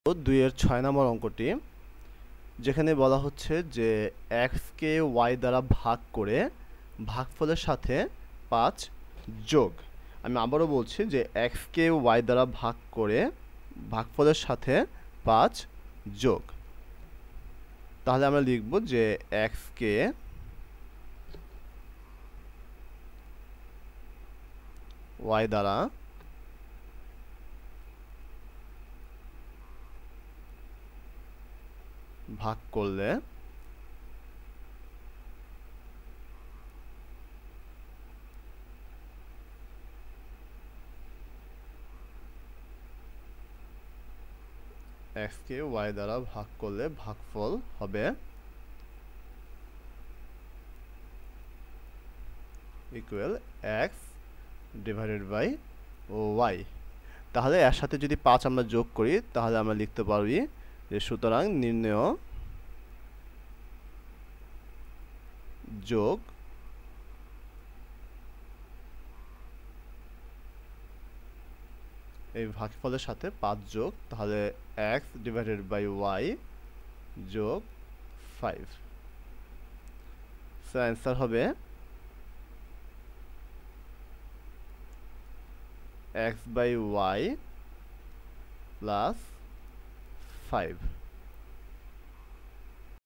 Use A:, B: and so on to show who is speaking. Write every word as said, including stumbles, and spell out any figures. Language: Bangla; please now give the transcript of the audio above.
A: দুই এর ছয় নম্বর অঙ্কটি, যেখানে বলা হচ্ছে যে এক্স কে ওয়াই দ্বারা ভাগ করে ভাগফলের সাথে পাঁচ যোগ। আমি আবারও বলছি যে এক্স কে ওয়াই দ্বারা ভাগ করে ভাগফলের সাথে পাঁচ যোগ। তাহলে আমরা লিখব যে এক্স কে ওয়াই দ্বারা ভাগ করলে এক্স কে ওয়াই দ্বারা ভাগ করলে ভাগফল হবে equal x divided by y. তাহলে এর সাথে যদি পাঁচ আমরা যোগ করি তাহলে আমরা লিখতে পারি যে সুতরাং নির্ণেয় যোগ এই ভাগফলের সাথে পাঁচ যোগ, তাহলে এক্স ডিভাইডেড বাই ওয়াই যোগ ফাইভ। সো অ্যান্সার হবে x by y plus five.